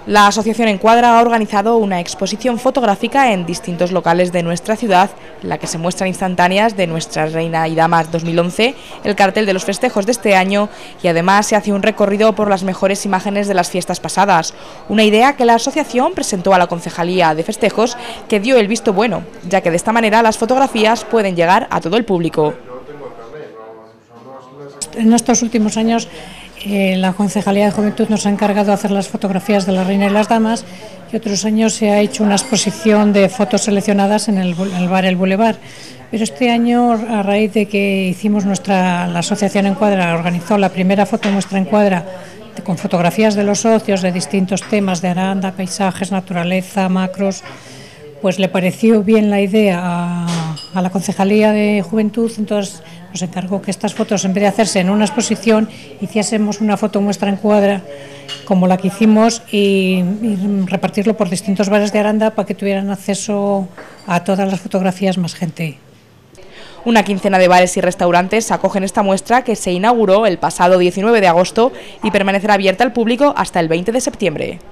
La Asociación Encuadra ha organizado una exposición fotográfica en distintos locales de nuestra ciudad, en la que se muestran instantáneas de Nuestra Reina y Damas 2011, el cartel de los festejos de este año y además se hace un recorrido por las mejores imágenes de las fiestas pasadas. Una idea que la asociación presentó a la Concejalía de Festejos, que dio el visto bueno, ya que de esta manera las fotografías pueden llegar a todo el público. En estos últimos años la Concejalía de Juventud nos ha encargado de hacer las fotografías de la Reina y las Damas, y otros años se ha hecho una exposición de fotos seleccionadas en el bar El Boulevard. Pero este año, a raíz de que hicimos la Asociación Encuadra organizó la primera fotomuestra Encuadra con fotografías de los socios de distintos temas de Aranda, paisajes, naturaleza, macros, pues le pareció bien la idea a la Concejalía de Juventud, entonces nos encargó que estas fotos, en vez de hacerse en una exposición, hiciésemos una fotomuestra Encuadra como la que hicimos y repartirlo por distintos bares de Aranda para que tuvieran acceso a todas las fotografías más gente. Una quincena de bares y restaurantes acogen esta muestra, que se inauguró el pasado 19 de agosto y permanecerá abierta al público hasta el 20 de septiembre.